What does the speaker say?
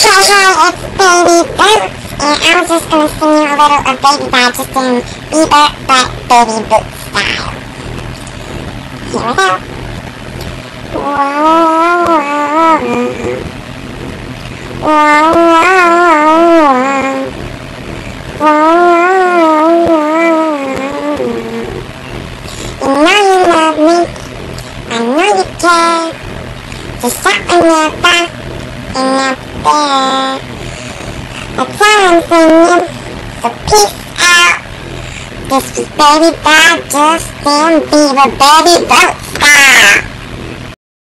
Hey, it's Baby Boots, and I was just gonna sing you a little of Baby by just in Bieber, but Baby Boots style. Here we go. Whoa, whoa, whoa, whoa, whoa. You know you love me, I know you care. Just something in back and up there. That's all I'm singing, so peace out. This was Baby by Justin Bieber, Baby Boat Style.